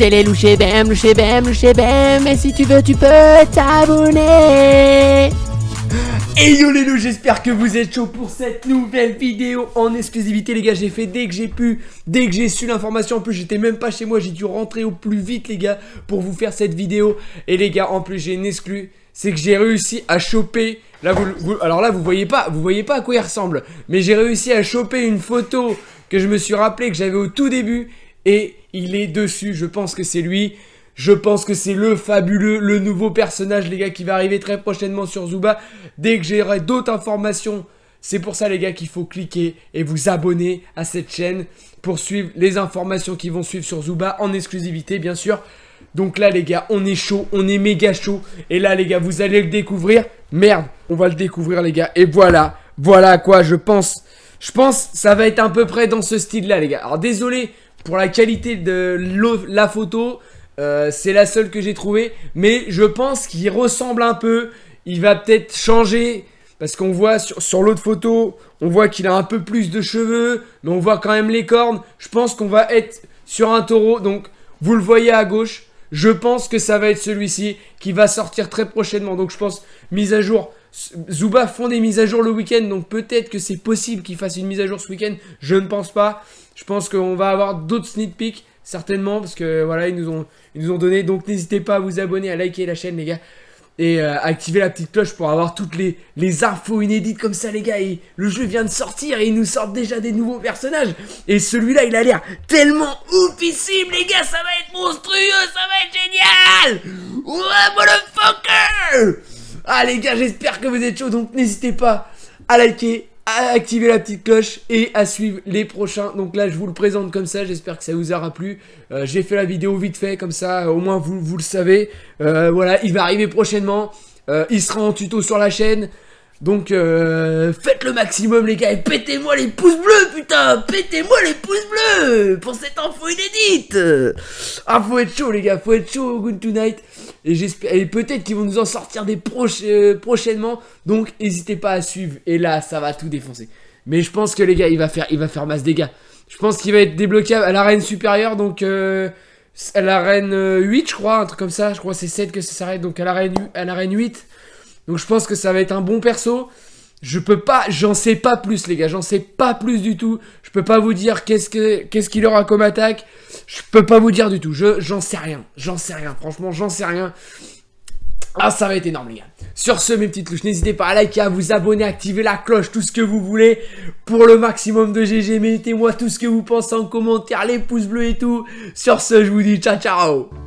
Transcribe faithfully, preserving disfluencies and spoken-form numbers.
c'est les louchés bam, louchés bam, louchés bam. Et si tu veux, tu peux t'abonner. Et yo les loups, j'espère que vous êtes chauds pour cette nouvelle vidéo en exclusivité les gars. J'ai fait dès que j'ai pu, dès que j'ai su l'information. En plus j'étais même pas chez moi, j'ai dû rentrer au plus vite les gars pour vous faire cette vidéo. Et les gars, en plus j'ai une exclue, c'est que j'ai réussi à choper. Là vous, vous, alors là vous voyez pas, vous voyez pas à quoi il ressemble, mais j'ai réussi à choper une photo que je me suis rappelé que j'avais au tout début. Et il est dessus, je pense que c'est lui. Je pense que c'est le fabuleux, le nouveau personnage les gars qui va arriver très prochainement sur Zooba. Dès que j'aurai d'autres informations, c'est pour ça les gars qu'il faut cliquer et vous abonner à cette chaîne pour suivre les informations qui vont suivre sur Zooba en exclusivité bien sûr. Donc là les gars, on est chaud, on est méga chaud. Et là les gars, vous allez le découvrir. Merde, on va le découvrir les gars. Et voilà, voilà à quoi je pense. Je pense ça va être à peu près dans ce style là les gars. Alors désolé pour la qualité de la photo. Euh, c'est la seule que j'ai trouvée, mais je pense qu'il ressemble un peu. Il va peut-être changer parce qu'on voit sur, sur l'autre photo, on voit qu'il a un peu plus de cheveux, mais on voit quand même les cornes. Je pense qu'on va être sur un taureau, donc vous le voyez à gauche. Je pense que ça va être celui-ci qui va sortir très prochainement. Donc je pense mise à jour. Zooba font des mises à jour le week-end, donc peut-être que c'est possible qu'ils fassent une mise à jour ce week-end. Je ne pense pas. Je pense qu'on va avoir d'autres sneak peeks. Certainement, parce que voilà, ils nous ont, ils nous ont donné. Donc n'hésitez pas à vous abonner, à liker la chaîne les gars. Et euh, activer la petite cloche pour avoir toutes les, les infos inédites comme ça les gars. Et le jeu vient de sortir et ils nous sortent déjà des nouveaux personnages. Et celui-là il a l'air tellement oufissime les gars. Ça va être monstrueux, ça va être génial. Ouais motherfucker. Ah les gars, j'espère que vous êtes chauds. Donc n'hésitez pas à liker, à activer la petite cloche et à suivre les prochains. Donc là je vous le présente comme ça, j'espère que ça vous aura plu. euh, J'ai fait la vidéo vite fait comme ça, au moins vous, vous le savez. euh, Voilà, il va arriver prochainement. euh, Il sera en tuto sur la chaîne. Donc euh, faites le maximum les gars. Et pétez-moi les pouces bleus putain. Pétez-moi les pouces bleus pour cette info inédite. Ah faut être chaud les gars, faut être chaud au Good Tonight. Et j'espère, et peut-être qu'ils vont nous en sortir des proches euh, prochainement. Donc n'hésitez pas à suivre. Et là ça va tout défoncer. Mais je pense que les gars il va faire, il va faire masse dégâts. Je pense qu'il va être débloquable à l'arène supérieure. Donc euh, à l'arène huit je crois. Un truc comme ça. Je crois que c'est sept que ça s'arrête. Donc à l'arène à l'arène huit. Donc je pense que ça va être un bon perso. Je peux pas, j'en sais pas plus les gars, j'en sais pas plus du tout. Je peux pas vous dire qu'est-ce que qu'est-ce qu'il aura comme attaque. Je peux pas vous dire du tout, je j'en sais rien. J'en sais rien, franchement j'en sais rien. Ah ça va être énorme les gars. Sur ce mes petites louches, n'hésitez pas à liker, à vous abonner, à activer la cloche, tout ce que vous voulez. Pour le maximum de G G, mettez-moi tout ce que vous pensez en commentaire, les pouces bleus et tout. Sur ce je vous dis ciao ciao.